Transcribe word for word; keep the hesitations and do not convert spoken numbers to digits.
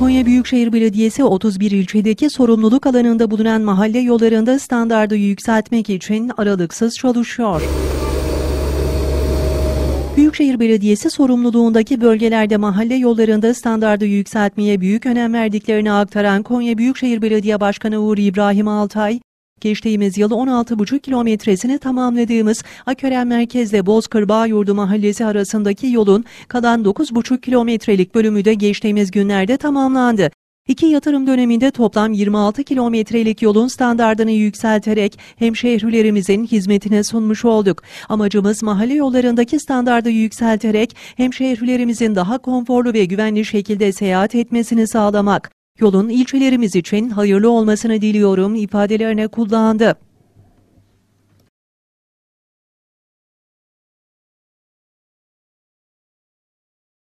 Konya Büyükşehir Belediyesi otuz bir ilçedeki sorumluluk alanında bulunan mahalle yollarında standardı yükseltmek için aralıksız çalışıyor. Büyükşehir Belediyesi sorumluluğundaki bölgelerde mahalle yollarında standardı yükseltmeye büyük önem verdiklerini aktaran Konya Büyükşehir Belediye Başkanı Uğur İbrahim Altay, geçtiğimiz yıl on altı buçuk kilometresini tamamladığımız Akören merkezle Bozkır Bağyurdu mahallesi arasındaki yolun kalan dokuz buçuk kilometrelik bölümü de geçtiğimiz günlerde tamamlandı. İki yatırım döneminde toplam yirmi altı kilometrelik yolun standardını yükselterek hemşehrilerimizin hizmetine sunmuş olduk. Amacımız mahalle yollarındaki standardı yükselterek hemşehrilerimizin daha konforlu ve güvenli şekilde seyahat etmesini sağlamak. Yolun ilçelerimiz için hayırlı olmasını diliyorum ifadelerine kullandı.